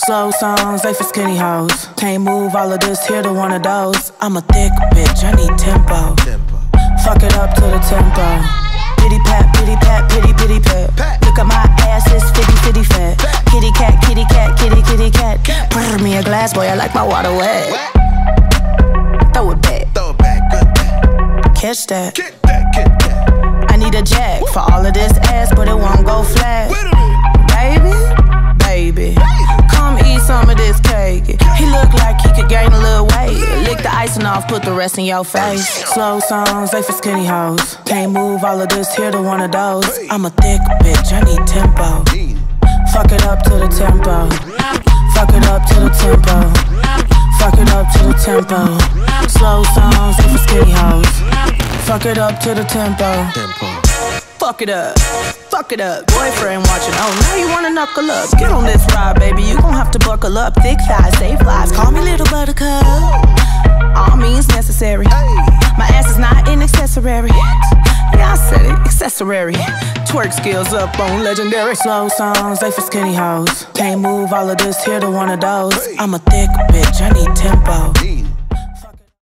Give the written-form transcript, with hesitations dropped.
Slow songs, they for skinny hoes. Can't move all of this here to one of those. I'm a thick bitch, I need tempo. Fuck it up to the tempo. Pity pat, pity pat, pity pity pat. Look at my ass, it's fitty fitty fat. Kitty cat, kitty cat, kitty kitty cat. Pour me a glass, boy, I like my water wet. Throw it back, good back. Catch that, get that, get that. I need a jack for all of this ass, but it won't go flat. Baby, come eat some of this cake. He look like he could gain a little weight. Lick the icing off, put the rest in your face. Slow songs, they for skinny hoes. Can't move all of this here to one of those. I'm a thick bitch, I need tempo. Fuck it up to the tempo. Fuck it up to the tempo. Fuck it up to the tempo. Slow songs, they for skinny hoes. Fuck it up to the tempo. Fuck it up. Fuck it up, boyfriend watching, oh now you wanna knuckle up. Get on this ride, baby, you gon' have to buckle up. Thick thighs, save lives, call me little buttercup. All means necessary. My ass is not an accessory. Yeah, I said it, accessory. Twerk skills up on legendary. Slow songs, they for skinny hoes. Can't move all of this here to one of those. I'm a thick bitch, I need tempo.